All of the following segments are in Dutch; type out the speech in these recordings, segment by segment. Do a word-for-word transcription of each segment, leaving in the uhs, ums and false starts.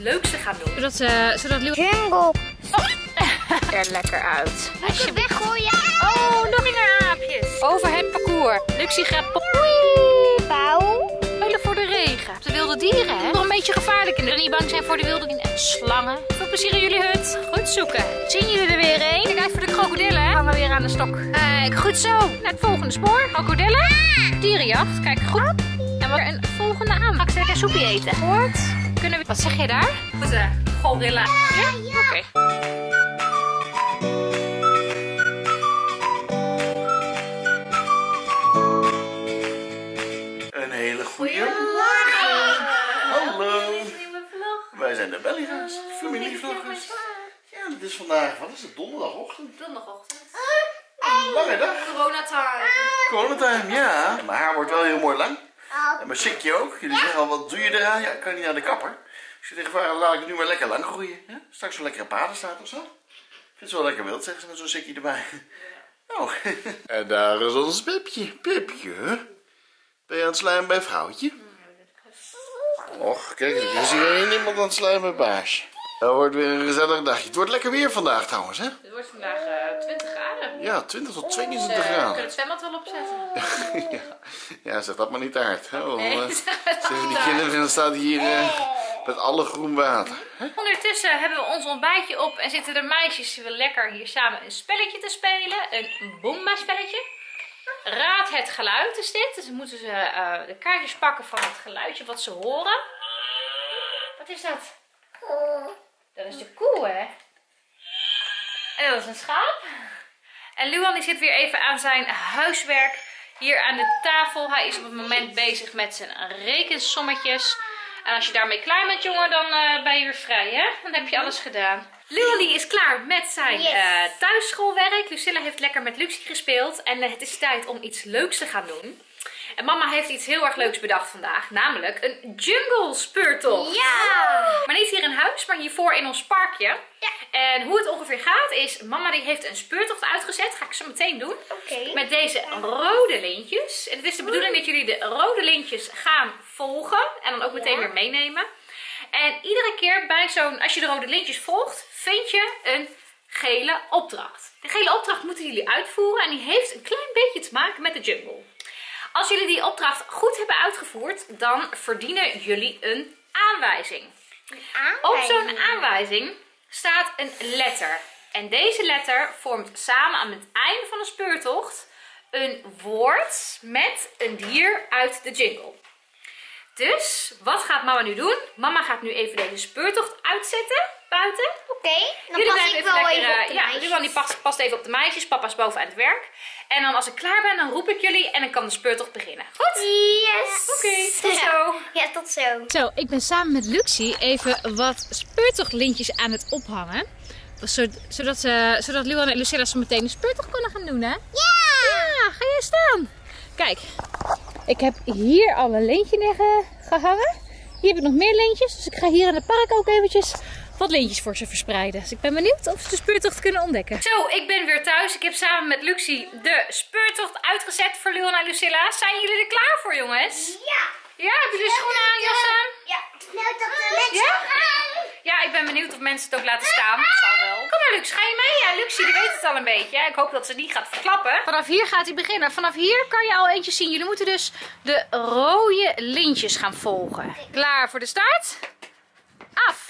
leukste gaan doen. Zodat, uh, zodat Luan... Jungle. Oh. er lekker uit. Als je weggooien. Oh, nog meer aapjes. Over het parcours. Luxie gaat Pauw. spelen voor de regen. De wilde dieren, hè? Nog een beetje gevaarlijk. En niet bang zijn voor de wilde dieren. En slangen. Veel plezier in jullie hut. Goed zoeken. Zien jullie er weer een? Kijk uit voor de krokodillen, hè? Hangen weer aan de stok. Kijk, goed zo. Naar het volgende spoor. Krokodillen. Dierenjacht. Kijk, goed. En wat een volgende aan. Ga ik zeker een soepje eten. Hoort. Kunnen we... Wat zeg je daar? Goed, uh, gorilla. Ja? ja. Oké. Okay. Een hele goede morgen. Hallo. Nieuwe vlog. Wij zijn de Bellyga's, familievloggers. Ja, het is vandaag, wat is het, donderdagochtend? Donderdagochtend. Een lange dag. Coronatime. Coronatime, ja. Mijn haar wordt wel heel mooi lang. En mijn sikje ook. Jullie zeggen al, wat doe je eraan? Ja, ik kan niet naar de kapper. Ik zit tegen vragen, laat ik het nu maar lekker lang groeien. Ja? Straks wel lekkere paden staat of zo. Ik vind het wel lekker wild, zeggen ze met zo'n sikje erbij. Oh. En daar is ons Pipje. Pipje, ben je aan het slijmen bij vrouwtje? Och, kijk, er is hier iemand aan het slijmen bij baasje. Dat wordt weer een gezellig dagje. Het wordt lekker weer vandaag trouwens, hè? Het wordt vandaag uh, twintig graden. Ja, twintig tot tweeëntwintig Dus, uh, we graden. kunnen het zwembad wel opzetten. ja. ja, zeg dat maar niet te hard. Hè? Want, Nee, uh, zeg het zeggen die niet kinderen en dan staat hier uh, met alle groen water. Hè? Ondertussen hebben we ons ontbijtje op en zitten de meisjes weer lekker hier samen een spelletje te spelen. Een Boomba spelletje. Raad het geluid is dit. Dus dan moeten ze uh, de kaartjes pakken van het geluidje wat ze horen. Wat is dat? Dat is de koe, hè? En dat is een schaap. En Luan die zit weer even aan zijn huiswerk hier aan de tafel. Hij is op het moment bezig met zijn rekensommetjes. En als je daarmee klaar bent, jongen, dan uh, ben je weer vrij, hè? Dan heb je alles gedaan. Luan die is klaar met zijn Yes. uh, thuisschoolwerk. Lucilla heeft lekker met Luxie gespeeld. En uh, het is tijd om iets leuks te gaan doen. En mama heeft iets heel erg leuks bedacht vandaag. Namelijk een jungle speurtocht. Ja. Maar niet hier in huis, maar hiervoor in ons parkje. Ja. En hoe het ongeveer gaat is, mama die heeft een speurtocht uitgezet. Ga ik zo meteen doen. Oké. Met deze rode lintjes. En het is de bedoeling dat jullie de rode lintjes gaan volgen. En dan ook meteen Ja. weer meenemen. En iedere keer bij zo'n, als je de rode lintjes volgt, vind je een gele opdracht. De gele opdracht moeten jullie uitvoeren. En die heeft een klein beetje te maken met de jungle. Als jullie die opdracht goed hebben uitgevoerd, dan verdienen jullie een aanwijzing. Op zo'n aanwijzing staat een letter. En deze letter vormt samen aan het einde van de speurtocht een woord met een dier uit de jungle. Dus, wat gaat mama nu doen? Mama gaat nu even deze speurtocht uitzetten buiten. Oké, dan Jullie pas blijven ik wel lekker, even op de ja, meisjes. Luan die past, past even op de meisjes. Papa is boven aan het werk. En dan als ik klaar ben, dan roep ik jullie en dan kan de speurtocht beginnen. Goed? Yes. Oké, tot zo. Ja, tot zo. Zo, ik ben samen met Luxie even wat speurtochtlintjes aan het ophangen. Zodat, ze, zodat Luan en Lucilla zo meteen een speurtocht kunnen gaan doen, hè? Ja. Ja, ga je staan. Kijk, ik heb hier al een lintje neergehangen. Hier heb ik nog meer lintjes. Dus ik ga hier in het park ook eventjes wat lintjes voor ze verspreiden. Dus ik ben benieuwd of ze de speurtocht kunnen ontdekken. Zo, ik ben weer thuis. Ik heb samen met Luxie de speurtocht uitgezet voor Luan en Lucilla. Zijn jullie er klaar voor, jongens? Ja. Ja, hebben jullie schoenen aan, jas aan? Ja. Nou, dat de mensen Ja? gaan. Ja, ik ben benieuwd of mensen het ook laten staan. Zal wel. Kom maar, Lux, ga je mee? Ja, Luxie die weet het al een beetje. Ik hoop dat ze niet gaat verklappen. Vanaf hier gaat hij beginnen. Vanaf hier kan je al eentje zien. Jullie moeten dus de rode lintjes gaan volgen. Klaar voor de start? Af!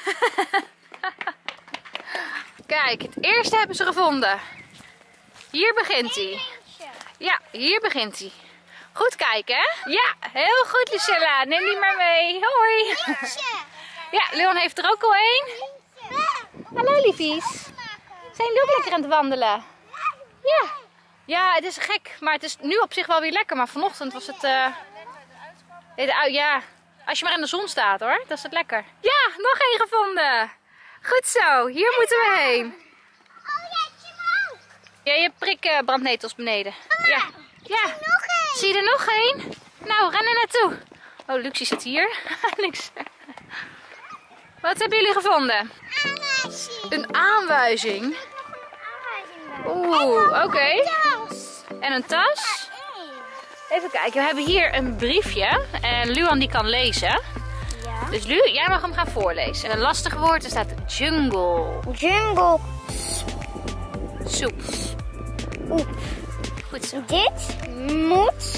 Kijk, het eerste hebben ze gevonden. Hier begint hij. Ja, hier begint hij. Goed kijken, hè? Ja, heel goed, Lucilla. Neem die maar mee. Hoi. Ja, Leon heeft er ook al één. Hallo, liefies. Zijn jullie ook lekker aan het wandelen? Ja. Ja, het is gek, maar het is nu op zich wel weer lekker. Maar vanochtend was het... Uh... Ja, als je maar in de zon staat, hoor. Dat is het lekker. Ja, nog één gevonden. Goed zo, hier moeten we heen. Oh ja, ik zie hem ook. Ja, je hebt prikbrandnetels beneden. Ja. Ja. Nog één. Zie je er nog één? Nou, ren er naartoe. Oh, Luxie zit hier. Niks. Wat hebben jullie gevonden? Aanwijzing. Een aanwijzing. Oeh, oké. Okay. En een tas. Even kijken, we hebben hier een briefje. En Luan die kan lezen. Ja. Dus Lu, jij mag hem gaan voorlezen. Een lastig woord, er staat jungle. Jungle. Soep. Oeh. Goed zo. Dit moet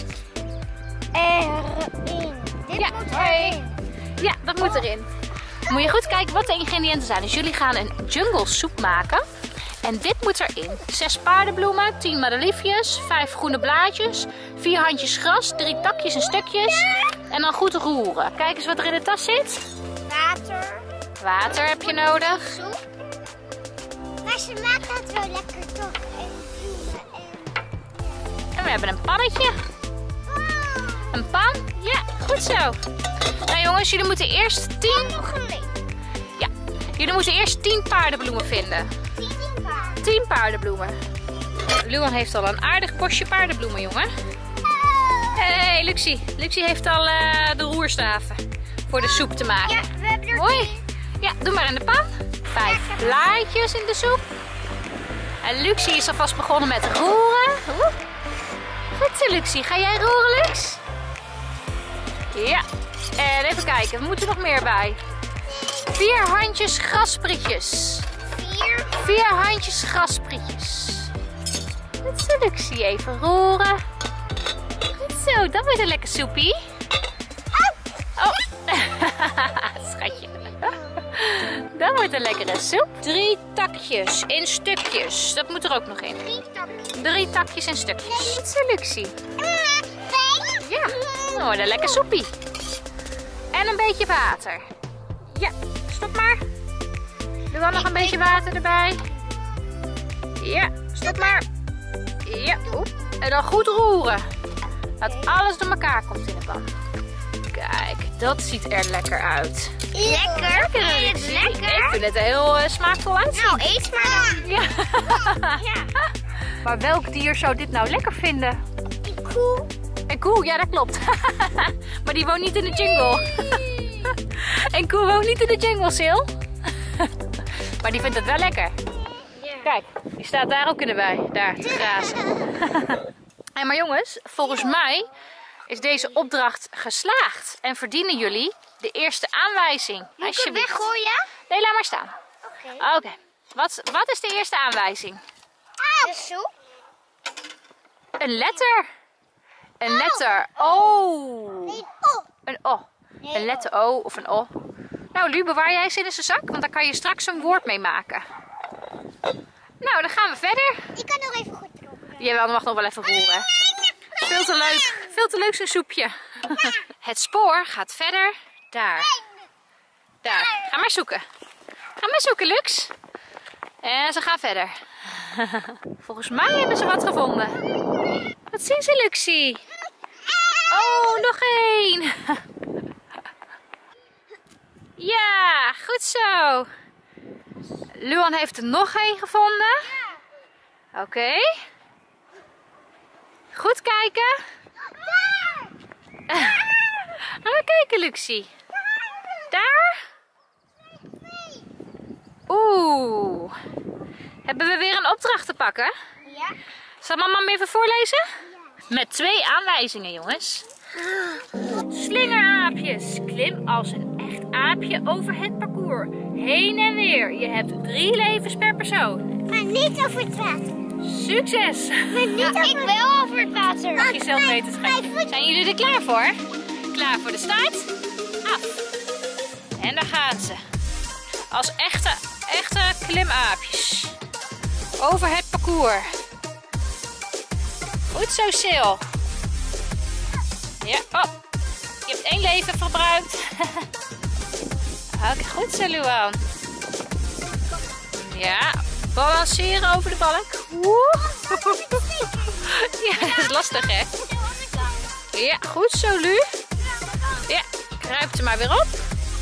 erin. Dit Ja, moet hoi. erin. Ja, dat moet erin. Moet je goed kijken wat de ingrediënten zijn. Dus jullie gaan een jungle soep maken. En dit moet erin. Zes paardenbloemen, tien madeliefjes, vijf groene blaadjes, vier handjes gras, drie takjes en stukjes. En dan goed roeren. Kijk eens wat er in de tas zit. Water. Water heb je nodig. Soep. Maar ze maakt dat wel lekker toch. En bloemen en... En we hebben een pannetje. Een pan? Ja, goed zo. Nou jongens, jullie moeten eerst tien... Nog een leek. Ja, jullie moeten eerst tien paardenbloemen vinden. Tien paard. tien paardenbloemen. Luan heeft al een aardig bosje paardenbloemen, jongen. Hé, hey, Luxie. Luxie heeft al uh, de roerstaven voor de soep te maken. Ja, we hebben er Hoi. tien. Ja, doe maar in de pan. Vijf blaadjes in de soep. En Luxie is alvast begonnen met roeren. Oeh. Goed zo, Luxie. Ga jij roeren, Lux? Ja. En even kijken, we moeten nog meer bij. Vier handjes grasprietjes. Vier. Vier handjes grasprietjes. Goed zo, Luxie. Even roeren. Goed zo, dat wordt een lekker soepie. Oh. Schatje. Dat wordt een lekkere soep. Drie takjes in stukjes. Dat moet er ook nog in. Drie takjes. Drie takjes in stukjes. Goed zo, Luxie. Twee. Ja, dan wordt een lekker soepie. En een beetje water. Ja, stop maar. Doe dan nog een beetje water erbij. Ja, stop maar. Ja, oep. En dan goed roeren. Dat alles door elkaar komt in de pan. Kijk, dat ziet er lekker uit. Lekker. Vind je het lekker? Ik vind het heel uh, smaakvol uitzien. Nou, eet maar dan. Ja. Ja. Maar welk dier zou dit nou lekker vinden? Die koe. Een koe, ja dat klopt. Maar die woont niet in de jungle. Een koe woont niet in de jungle, Sil. Maar die vindt het wel lekker. Kijk, die staat daar ook in de wei. Daar, te grazen. Hey, maar jongens, volgens mij is deze opdracht geslaagd. En verdienen jullie de eerste aanwijzing. Moet ik het Alsjeblieft. weggooien? Nee, laat maar staan. Oké. Oké. Wat, wat is de eerste aanwijzing? De soep. Een letter. Een letter O. Nee, oh. Een O. Een letter O of een O. Nou, Lu, bewaar jij ze in zijn zak, want daar kan je straks een woord mee maken. Nou, dan gaan we verder. Ik kan nog even goed roeren. Jij mag nog wel even roeren. Veel te leuk. Veel te leuk zo'n soepje. Het spoor gaat verder. Daar. Daar. Ga maar zoeken. Ga maar zoeken, Lux. En ze gaan verder. Volgens mij hebben ze wat gevonden. Wat zien ze, Luxie? Oh, nog één. Ja, goed zo. Luan heeft er nog één gevonden. Oké. Okay. Goed kijken. Gaan we kijken, Luxie. Daar? Oeh. Hebben we weer een opdracht te pakken? Ja. Zal mama hem even voorlezen? Met twee aanwijzingen, jongens. Slingeraapjes. Klim als een echt aapje over het parcours. Heen en weer. Je hebt drie levens per persoon. Maar niet over het water. Succes! Maar niet over... Ik wil over het water. Mag je zelf weten, schatje. Zijn jullie er klaar voor? Klaar voor de start? Af. En daar gaan ze. Als echte, echte klimaapjes. Over het parcours. Goed zo, Sil. Ja, oh. Je hebt één leven verbruikt. Oké, goed zo, Luan. Ja, balanceren over de balk. Woe. Ja, dat is lastig, hè? Ja, goed zo, Lu. Ja, kruipt er maar weer op.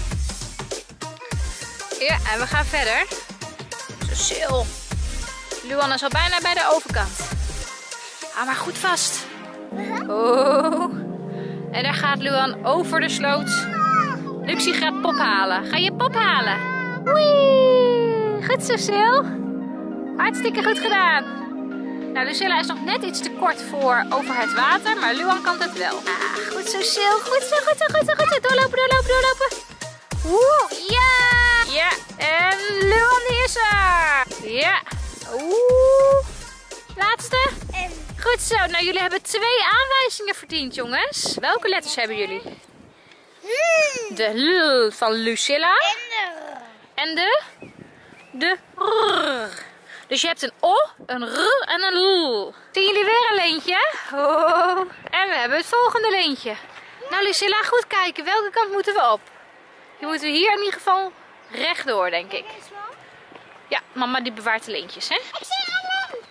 Ja, en we gaan verder. Zo, Sil. Luan is al bijna bij de overkant. Hou maar goed vast. Oh. En daar gaat Luan over de sloot. Luxie gaat pop halen. Ga je pop halen? Wee. Goed zo, Sil. Hartstikke goed gedaan. Nou, Lucilla is nog net iets te kort voor over het water, maar Luan kan het wel. Ah, goed zo, Sil. Goed zo, goed zo, goed zo, goed zo. Doorlopen, doorlopen, doorlopen. Oeh, ja! Ja, en Luan die is er! Ja, oeh. Laatste. Goed zo, nou jullie hebben twee aanwijzingen verdiend, jongens. Welke letters hebben jullie? De L van Lucilla. En de? De R. Dus je hebt een O, een R en een L. Zien jullie weer een leentje? Oh. En we hebben het volgende leentje. Nou Lucilla, goed kijken. Welke kant moeten we op? Je moeten hier in ieder geval rechtdoor, denk ik. Ja, mama die bewaart de leentjes, hè? Ik zie een lint.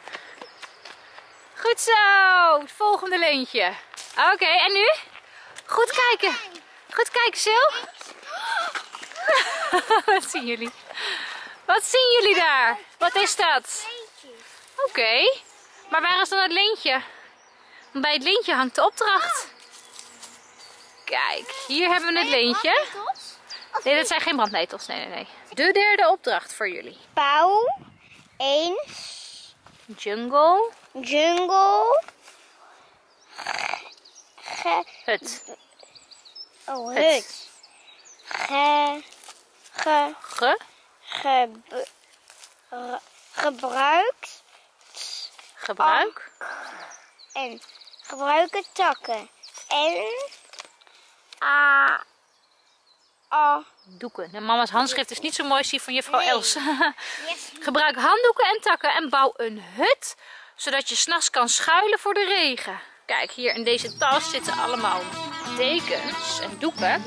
Goed zo, het volgende leentje. Oké, okay, en nu? Goed kijken. Goed kijken, Sil. Wat zien jullie? Wat zien jullie daar? Wat is dat? Oké, okay. Maar waar is dan het leentje? Bij het leentje hangt de opdracht. Kijk, hier hebben we het leentje. Nee, dat zijn geen brandnetels. Nee, nee, nee. De derde opdracht voor jullie. Bouw eens jungle. Jungle. Ge Hut. Oh, hut. Ge ge Ge. Ge ge gebruikt. Gebruik. En gebruiken takken. En a a Doeken. Nou, mama's handschrift is niet zo mooi als die van juffrouw Els. Gebruik handdoeken en takken en bouw een hut, zodat je 's nachts kan schuilen voor de regen. Kijk, hier in deze tas zitten allemaal dekens en doeken.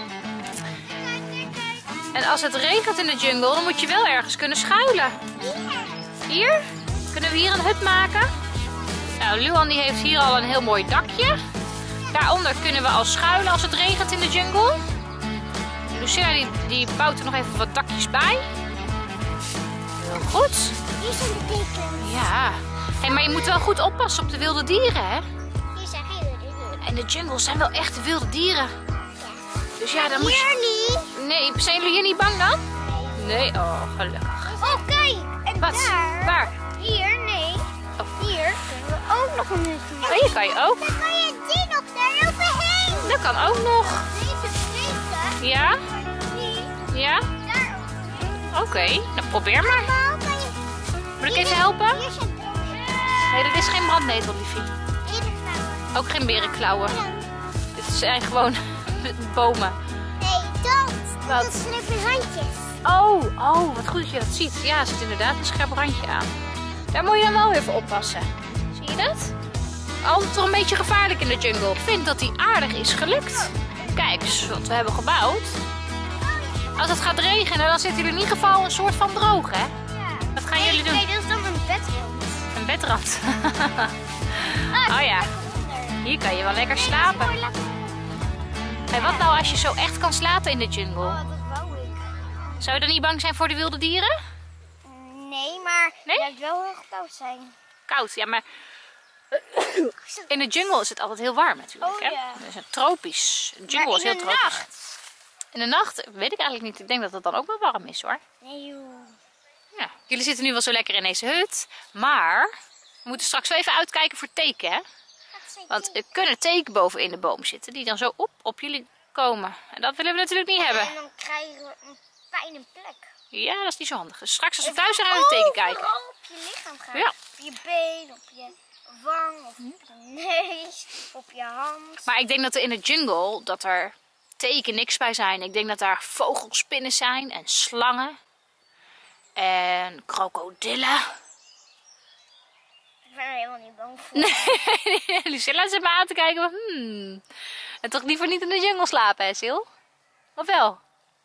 En als het regent in de jungle, dan moet je wel ergens kunnen schuilen. Hier? Kunnen we hier een hut maken? Nou, Luan die heeft hier al een heel mooi dakje. Daaronder kunnen we al schuilen als het regent in de jungle. Lucilla die, die bouwt er nog even wat dakjes bij. Heel goed. Hier zijn de dekens. Ja. Hey, maar je moet wel goed oppassen op de wilde dieren, hè? Hier zijn geen wilde dieren. En de jungle zijn wel echte wilde dieren. Dus ja, dan moet Hier je... niet. Nee, zijn jullie hier niet bang dan? Nee, oh, gelukkig. Oh, kijk. En Wat? daar. Waar? Hier, nee. Oh. Hier kunnen we ook nog een hut maken. Oh, hier kan je ook. Dan kan je die nog daar overheen. Dat kan ook nog. Deze vlekken. Ja? Die Ja? daar overheen. Oké, okay. Nou probeer maar. Nou, kan je... Moet ik even helpen? Hier zijn Nee, dit is geen brandnetel, liefie. berenklauwen. Ook geen berenklauwen. Dit zijn gewoon bomen. Nee, dat. Wat? Dat zijn even randjes. Oh, oh, wat goed dat je dat ziet. Ja, er zit inderdaad een scherp randje aan. Daar moet je dan wel even oppassen. Zie je dat? Altijd toch een beetje gevaarlijk in de jungle. Ik vind dat die aardig is gelukt. Kijk eens wat we hebben gebouwd. Als het gaat regenen, dan zit hier in ieder geval een soort van droog, hè? Wat gaan jullie doen? Nee, dat is dan een bedrand. Een bedrand. Oh ja, hier kan je wel lekker slapen. Hey, wat nou als je zo echt kan slapen in de jungle? Oh, dat wou ik. Zou je dan niet bang zijn voor de wilde dieren? Nee, maar Nee? het moet wel heel koud zijn. Koud, ja, maar in de jungle is het altijd heel warm natuurlijk. Oh, hè? ja. Het is een tropisch. De jungle Maar is heel in de tropisch. nacht? In de nacht weet ik eigenlijk niet. Ik denk dat het dan ook wel warm is hoor. Nee, joh. Ja. Jullie zitten nu wel zo lekker in deze hut. Maar we moeten straks wel even uitkijken voor teken. Hè? Want er kunnen teken boven in de boom zitten. Die dan zo op, op jullie komen. En dat willen we natuurlijk niet hebben. En dan krijgen we een pijne plek. Ja, dat is niet zo handig. Dus straks als we thuis zijn gaan we het teken kijken. Overal op je lichaam gaan. Ja. Op je been, op je wang, op je neus, op je hand. Maar ik denk dat er in de jungle, dat er teken niks bij zijn. Ik denk dat daar vogelspinnen zijn en slangen. En krokodillen. Ik ben er helemaal niet bang voor. Nee, Lucilla zit me aan te kijken. Van, hmm. En toch liever niet in de jungle slapen, hè, Sil? Of wel?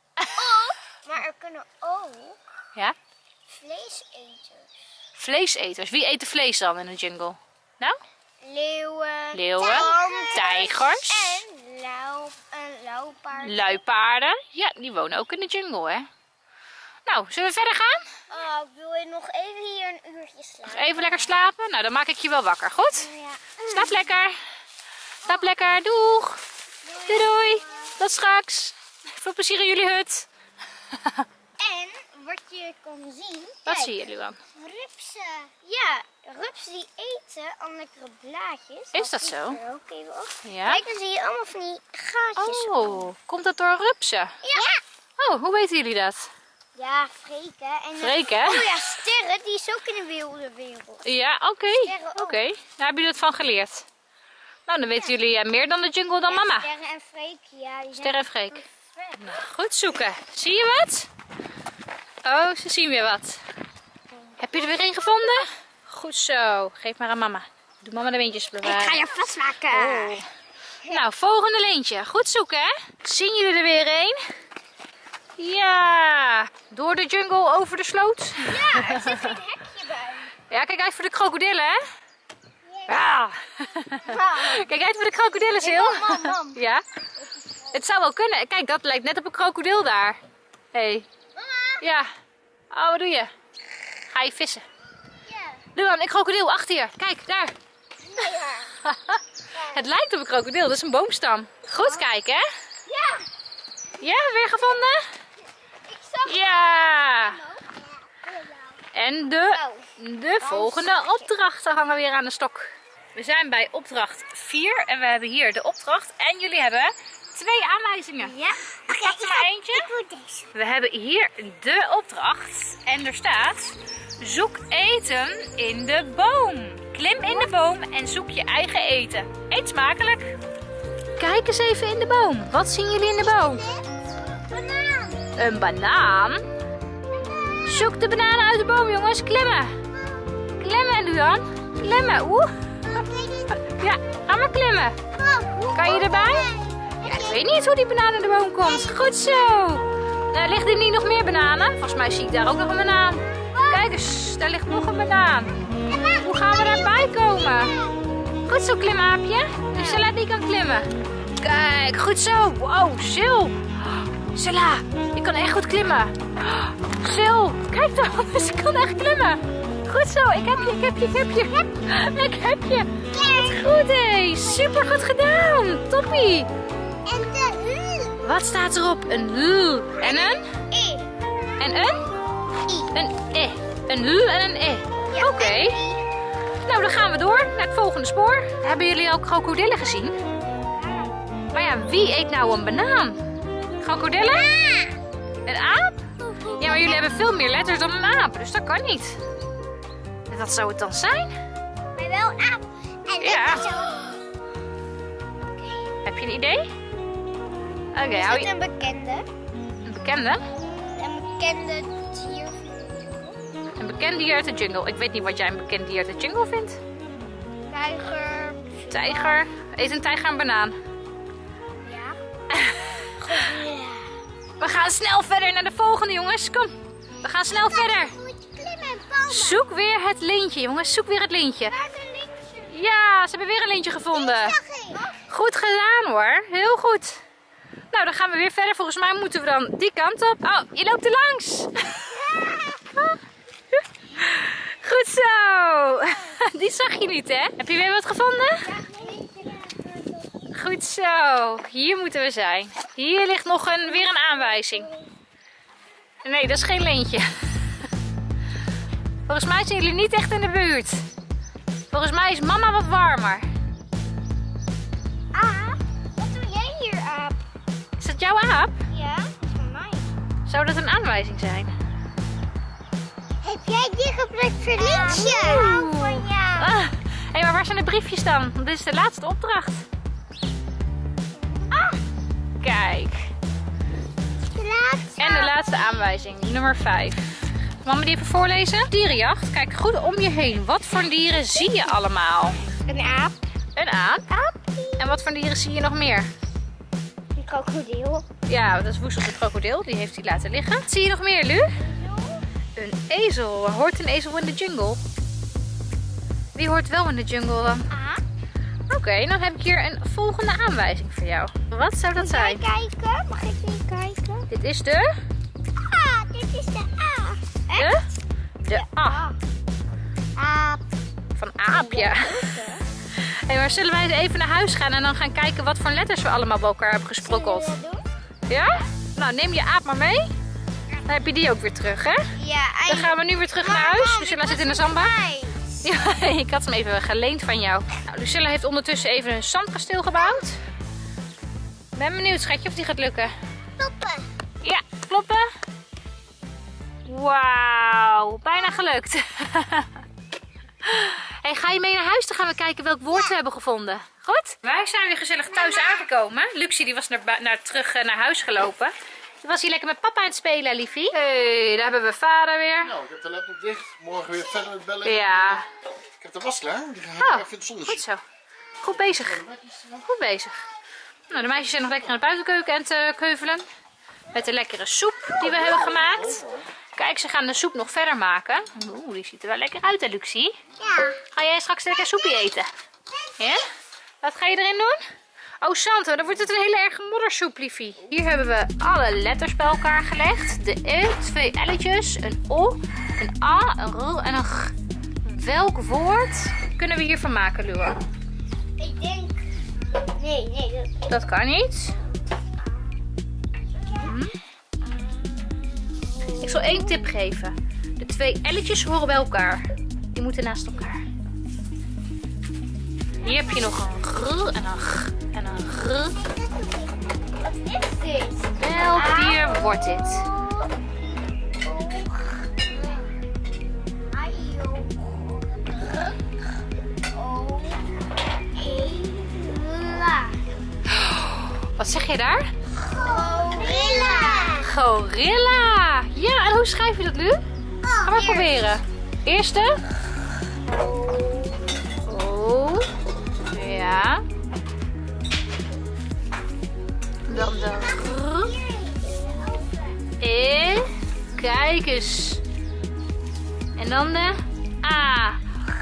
Maar er kunnen ook Ja? vleeseters. Vleeseters. Wie eet de vlees dan in de jungle? Nou? Leeuwen, Leeuwen, tijgers. En lauw, een lauwpaard. Luipaarden. Ja, die wonen ook in de jungle, hè? Nou, zullen we verder gaan? Oh, wil je nog even hier een uurtje slapen? Even lekker slapen? Nou, dan maak ik je wel wakker, goed? Ja. Slaap lekker. Slaap lekker. Doeg. Doei doei. Tot straks. Veel plezier in jullie hut. En wat je jullie kunnen zien. Wat Kijk, zie je, Luan? Rupsen. Ja, rupsen die eten aan lekkere blaadjes. Is dat Ik zo? er ook even op. Ja? Kijk, dan zie je allemaal van die gaatjes. Oh, komt dat door rupsen? Ja. Oh, hoe weten jullie dat? Ja, vreken. En, Vreken? Oh ja, sterren, die is ook in de wilde wereld. Ja, oké. Sterren ook. Oké, daar hebben jullie het van geleerd. Nou, dan weten jullie eh, meer dan de jungle dan Ja, mama. Sterren en vreken, ja. Die zijn Sterren en Freek. perfect. Nou, goed zoeken. Zie je wat? Oh, ze zien weer wat. Heb je er weer een gevonden? Goed zo. Geef maar aan mama. Doe mama de windjes bewaren. Ik ga je vastmaken. Oh. Nou, volgende leentje. Goed zoeken, hè? Zien jullie er weer een? Ja. Door de jungle over de sloot. Ja, er zit geen hekje bij. Ja, kijk uit voor de krokodillen, hè? Ja. Ja. Kijk uit voor de krokodillen, Sil. Mam, mam, mam. Ja. Het zou wel kunnen. Kijk, dat lijkt net op een krokodil daar. Hé. Hey. Mama. Ja. Oh, wat doe je? Ga je vissen? Ja. Luan, een krokodil achter je. Kijk, daar. Ja. Het lijkt op een krokodil, dat is een boomstam. Goed kijken, hè? Ja. Ja, weer gevonden? Ik zag Ja. hem ook. En de, de volgende opdrachten hangen weer aan de stok. We zijn bij opdracht vier en we hebben hier de opdracht. En jullie hebben twee aanwijzingen. Ja. Ik pak er maar eentje. Ik moet deze. We hebben hier de opdracht en er staat: zoek eten in de boom. Klim in de boom en zoek je eigen eten. Eet smakelijk. Kijk eens even in de boom. Wat zien jullie in de boom? Banaan. Een banaan. Zoek de bananen uit de boom, jongens. Klimmen. Klimmen, Luan. Klimmen. Oeh. Ja, ga maar klimmen. Kan je erbij? Ja, ik weet niet hoe die banaan in de boom komt. Goed zo. Nou, ligt er niet nog meer bananen? Volgens mij zie ik daar ook nog een banaan. Kijk eens, daar ligt nog een banaan. Hoe gaan we daarbij komen? Goed zo, klimaapje. Dus Silla die kan klimmen. Kijk, goed zo. Wow, Sil. Silla, je kan echt goed klimmen. Sil, kijk dan. Ze kan echt klimmen. Goed zo, ik heb je, ik heb je, ik heb je. Ik heb je. Wat goed, hé. Super goed gedaan. Toppie. En de u. Wat staat erop? Een L en een? E. En een? I. Een E. Een L en een E. Ja, Oké. en I. Nou, dan gaan we door naar het volgende spoor. Hebben jullie ook krokodillen gezien? Maar ja, wie eet nou een banaan? Krokodillen? Een aap? Ja, maar jullie hebben veel meer letters dan een aap, dus dat kan niet. En wat zou het dan zijn? Maar wel aap. En Ja. dit is ook. Heb je een idee? Oké, Is hou het je een bekende? een bekende? Een bekende dier. Een bekend dier uit de jungle. Ik weet niet wat jij een bekend dier uit de jungle vindt. Tijger. Tijger. Eet een tijger een banaan. Ja. We gaan snel verder naar de volgende, jongens. Kom. We gaan snel verder. Moet je klimmen en bomen. Zoek weer het lintje, jongens. Zoek weer het lintje. Waar is een linkje? Ja, ze hebben weer een lintje gevonden. Zag ik. Goed gedaan, hoor. Heel goed. Nou, dan gaan we weer verder. Volgens mij moeten we dan die kant op. Oh, je loopt er langs. Goed zo. Die zag je niet, hè? Heb je weer wat gevonden? Goed zo. Hier moeten we zijn. Hier ligt nog een, weer een aanwijzing. Nee, dat is geen lintje. Volgens mij zijn jullie niet echt in de buurt. Volgens mij is mama wat warmer. Aap? Wat doe jij hier, aap? Is dat jouw aap? Ja, dat is van mij. Zou dat een aanwijzing zijn? Heb jij die gebruikt voor linkje? Oeh. Van jou. Ah, hé, maar waar zijn de briefjes dan? Want dit is de laatste opdracht. Ah, Kijk. de laatste. En de laatste aanwijzing, nummer vijf. Mama die even voorlezen? Dierenjacht. Kijk goed om je heen. Wat voor dieren zie je allemaal? Een aap. Een aap. En wat voor dieren zie je nog meer? Een krokodil. Ja, dat is Woesel de krokodil. Die heeft hij laten liggen. Wat zie je nog meer, Lu? Een ezel. Hoort een ezel in de jungle? Wie hoort wel in de jungle dan? Aap. Oké, okay, dan heb ik hier een volgende aanwijzing voor jou. Wat zou dat zijn? Mag ik kijken? Mag ik niet kijken? Dit is de... Ah, dit is de A. De? De A. Aap. Van aap, ja. Hey, maar zullen wij eens even naar huis gaan en dan gaan kijken wat voor letters we allemaal bij elkaar hebben gesprokkeld? Zullen we dat doen? Ja? Nou, neem je aap maar mee. Dan heb je die ook weer terug, hè? Ja, Dan gaan we nu weer terug naar huis. Lucilla zit in de zandbak. Ja, ik had hem even geleend van jou. Nou, Lucilla heeft ondertussen even een zandkasteel gebouwd. Ben benieuwd, schatje, of die gaat lukken. Kloppen. Ja, kloppen. Wauw, bijna gelukt. Hey, ga je mee naar huis? Dan gaan we kijken welk woord we hebben gevonden. Goed? Wij zijn weer gezellig thuis aangekomen. Luxie die was naar, naar, terug naar huis gelopen. Die was hier lekker met papa aan het spelen, liefie. Hey, daar hebben we vader weer. Nou, ik heb de laptop dicht. Morgen weer verder met bellen. Ja. Ik heb de was klaar. Die gaan Oh, even in het zonnetje. goed zo. Goed bezig. Goed bezig. Nou, de meisjes zijn nog lekker aan de buitenkeuken en te keuvelen. Met de lekkere soep die we hebben gemaakt. Kijk, ze gaan de soep nog verder maken. Oeh, die ziet er wel lekker uit, hè, Luxie? Ja. Ga jij straks lekker soepje eten? Ja? Wat ga je erin doen? Oh, Santo, dan wordt het een hele erg moddersoep, liefie. Hier hebben we alle letters bij elkaar gelegd. De E, twee L'tjes, een O, een A, een R en een G. Welk woord kunnen we hiervan maken, Lua? Ik denk... Nee, nee. Dat... Dat kan niet. Hm. Ik zal één tip geven. De twee L'tjes horen bij elkaar. Die moeten naast elkaar. Hier heb je nog een G en een G en een G. Wat is dit? Welk dier wordt dit? Wat zeg je daar? Gorilla. Gorilla. Ja, en hoe schrijf je dat nu? Ga maar proberen. Eerste. O. Ja. Dan de R. E. Kijk eens. En dan de A.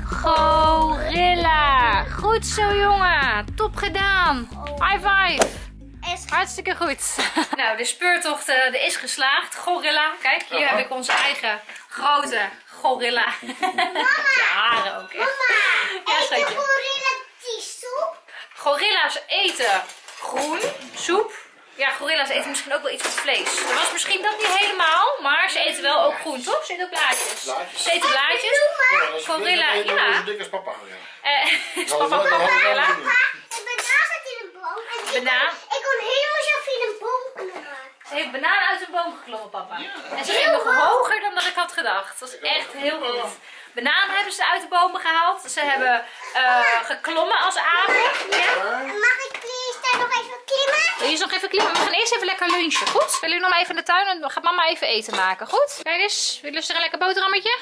Gorilla. Goed zo, jongen. Top gedaan. High five. Hartstikke goed. Nou, de speurtocht uh, is geslaagd. Gorilla. Kijk, hier heb ik onze eigen grote gorilla. Je haren ook echt. Mama, Ja, eet schatje. de gorilla die soep? Gorilla's eten groen, soep. Ja, gorilla's eten misschien ook wel iets met vlees. Dat was misschien dat niet helemaal, maar ze eten wel ook groen, toch? Ze eten ook blaadjes. Blaadjes. Ze eten blaadjes. Ja, als je Gorilla, blind bent, dan ja. ben je zo dik als papa. Ja. Eh, is Nou, papa ook dat- een dat- gorilla? dat- dat- Een banaan zat in een boom. En ik Banaan? kon- Ik kon helemaal zelf in een boom klimmen. Ze heeft banaan uit een boom geklommen, papa. En ze ging nog hoger dan dat ik had gedacht. Dat is echt heel goed. Banaan hebben ze uit de bomen gehaald. Ze hebben uh, geklommen als apen. Ja? Mag ik please daar nog even klimmen? Wil je eens nog even klimmen? We gaan eerst even lekker lunchen, goed? Willen jullie nog maar even in de tuin en dan gaat mama even eten maken, goed? Kijk eens, willen ze er een lekker boterhammetje?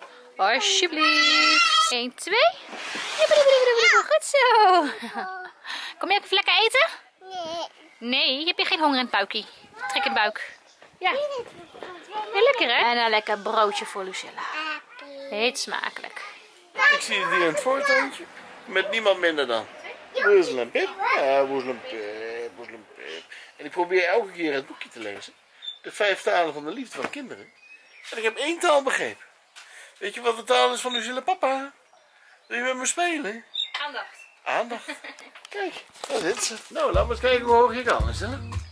Alsjeblieft. één, twee. Goed zo. Kom je ook even lekker eten? Nee. Nee, heb je geen honger in het buikie? Trek in de buik. Ja. Heel lekker, hè? En een lekker broodje voor Lucilla. Heet smakelijk. Ik zie het hier in het voortuintje. Met niemand minder dan Woezel en Pip. Ja, Woezel en Pip, Woezel en Pip. En ik probeer elke keer het boekje te lezen. De vijf talen van de liefde van kinderen. En ik heb één taal begrepen. Weet je wat de taal is van Lucilla papa? Wil je met me spelen? Aandacht. Aandacht. Kijk, daar zit ze. Nou, laat maar eens kijken hoe hoog je kan. Is dat?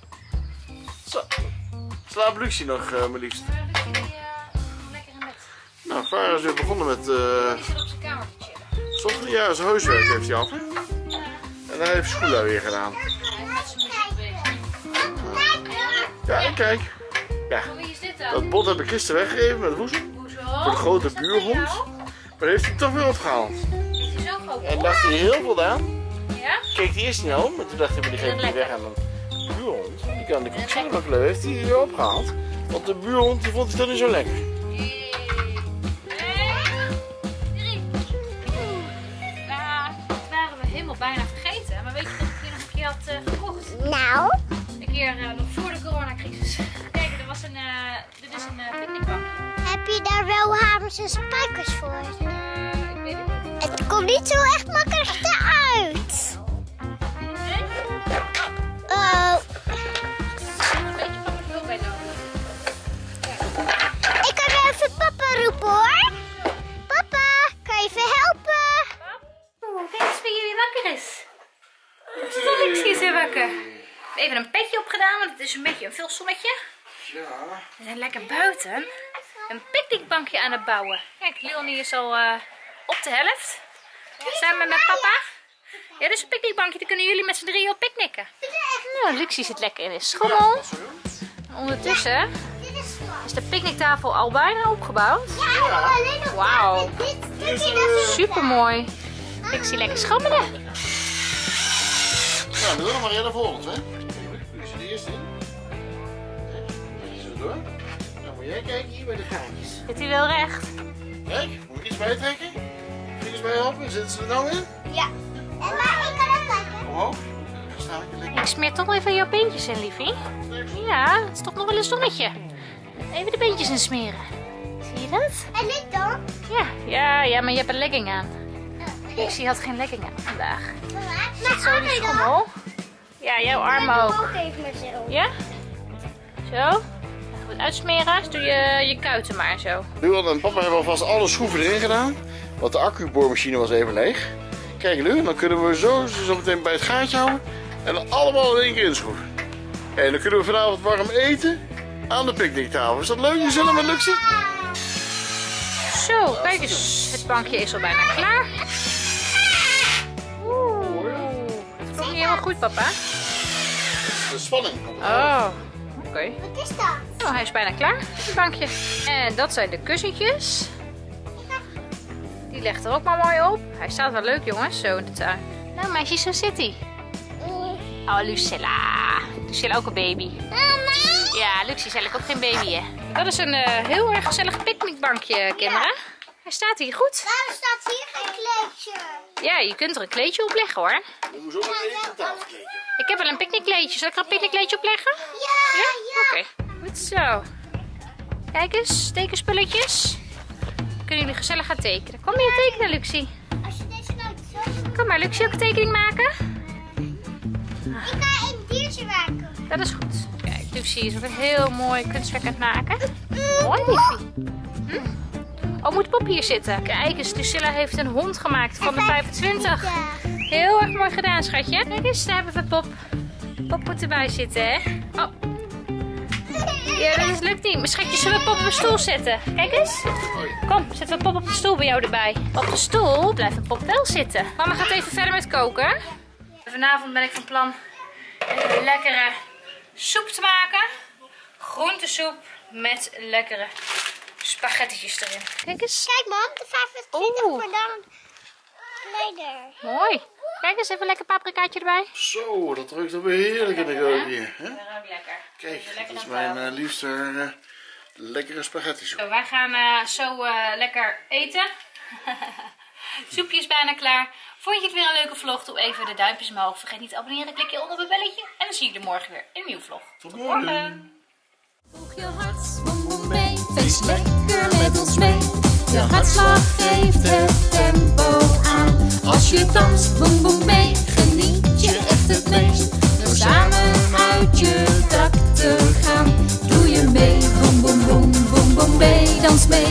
Zo. Slaap Lucie nog, uh, mijn liefste. Lekker in bed. Nou, Farah is weer begonnen met... Uh, Die zit op zijn kamer te chillen. Stond ja, zijn huiswerk heeft hij af, hè? En hij heeft Schoola weer gedaan. Hij is met zijn muziek bezig. Ja, en kijk. Ja, Van wie is dit dan? dat bot heb ik gisteren weggegeven met Woezel. Hoezo? Voor de grote Is dat van buurhond. jou? Maar heeft hij toch weer opgehaald. Heeft hij zo'n groot En bord? dacht hij heel veel aan. Ja? Keek hij eerst niet aan, maar toen dacht hij, maar die geeft hij weg aan een buurhond. Die kan de koek zelf kleuren. Heeft hij weer opgehaald. Want de buurhond die vond hij toch niet zo lekker. Ja, dat waren we helemaal bijna vergeten. Maar weet je wat ik hier nog een keer had uh, gekocht? Nou? Een keer uh, nog voor de coronacrisis. Kijk, er was een, uh, dit is een uh, picknickbankje. Heb je daar wel hamers en spijkers voor? Uh, ik weet het niet. Het komt niet zo echt makkelijk eruit. Nee? Oh, Een beetje papa hulp bij nodig. ik kan even papa roepen hoor. Papa, kan je even helpen? Oeh, kijk eens wie jullie wakker is. Alexie is weer wakker. Even een petje opgedaan, want het is een beetje een veel zonnetje. Ja. We zijn lekker buiten een picknickbankje aan het bouwen. Kijk, Leonie is al uh, op de helft. Samen met papa. Ja, dus een picknickbankje, dan kunnen jullie met z'n drieën op picknicken. Nou, Luxie zit lekker in de schommel. Ondertussen is de picknicktafel al bijna opgebouwd. Wauw. Super mooi. Luxie lekker schommelen. Nou, we doen nog maar eerder voor ons, hè? Nu is er de eerste in. Kijk, zo door. Dan moet jij kijken hier bij de gaatjes. Zit hij wel recht? Kijk, moet ik iets bijtrekken? Vingers bij helpen, zitten ze er nou in? Ja. En maar ik kan ook kijken. Omhoog. Dan sta ik er lekker. Ik smeer toch nog even jouw beentjes in, liefie. Ja, het is toch nog wel een zonnetje. Even de beentjes in smeren. Zie je dat? En ik dan? Ja, ja, ja, maar je hebt een legging aan. Luxie had geen legging aan vandaag. Zit zo in de schommel. Ja, jouw armen ook. Ook even met z'n Ja? Zo. Goed uitsmeren. Dus doe je je kuiten maar zo. Luan en papa hebben alvast alle schroeven erin gedaan. Want de accuboormachine was even leeg. Kijk Luan, dan kunnen we zo, zo meteen bij het gaatje houden. En dan allemaal in één keer inschroeven. En dan kunnen we vanavond warm eten aan de picknicktafel. Is dat leuk, gezellig met Luxie? Zo, kijk eens. Het bankje is al bijna klaar. Oeh. Het komt niet helemaal goed, papa. De spanning. Oh, oké. Okay. Wat is dat? Oh, hij is bijna klaar, het bankje. En dat zijn de kussentjes. Die legt er ook maar mooi op. Hij staat wel leuk, jongens, zo in de tuin. Nou, meisjes, zo zit hij. Oh, Lucilla. Lucilla ook een baby. Ja, Luxie is eigenlijk ook geen baby, hè. Dat is een uh, heel erg gezellig picknickbankje, kinderen. Hij staat hier goed. Waarom staat hier geen kleedje? Ja, je kunt er een kleedje op leggen, hoor. We moeten zo maar even een tafelkleedje. Ik heb wel een picknickkleedje. Zal ik er een picknickkleedje op leggen? Ja, Ja? ja. Oké, okay. Goed zo. Kijk eens, tekenspulletjes. Kunnen jullie gezellig gaan tekenen. Kom hier tekenen, Luxie. Als je deze nou zo... Kom maar, Luxie, ook een tekening maken. Ik ga een diertje maken. Dat is goed. Kijk, Luxie is ook een heel mooi kunstwerk aan het maken. Mooi, liefie. Hm? Oh, moet Pop hier zitten? Kijk eens, Lucilla heeft een hond gemaakt van de vijfentwintig. Heel erg mooi gedaan, schatje. Kijk eens, daar hebben we Pop. Pop moet erbij zitten, hè? Oh. Ja, dat is lukt niet. Maar schatje, zullen we Pop op de stoel zetten? Kijk eens. Kom, zetten we Pop op de stoel bij jou erbij. Op de stoel blijft een Pop wel zitten. Mama gaat even verder met koken. Vanavond ben ik van plan een lekkere soep te maken. Groentesoep met lekkere spaghetti's erin. Kijk eens. Kijk mam, de vijfentwintig Oeh. maar dan kleiner. Mooi. Kijk eens, even een lekker paprikaatje erbij. Zo, dat ruikt er weer heerlijk in de keuken hier. Hè? Dat ruikt lekker. Kijk, dat is mijn uh, liefste uh, lekkere spaghetti soep. Zo, wij gaan uh, zo uh, lekker eten. Soepje is bijna klaar. Vond je het weer een leuke vlog? Doe even de duimpjes omhoog. Vergeet niet te abonneren. Klik je onder het belletje. En dan zie je er morgen weer in een nieuwe vlog. Tot morgen. Voeg je hart, boem boem mee. Feest lekker met ons mee. Je hartslag geeft het tempo aan. Als je danst, boem boem mee. Geniet je echt het meest. Door samen uit je dak te gaan. Doe je mee, boem boem boem boem boem mee. Dans mee.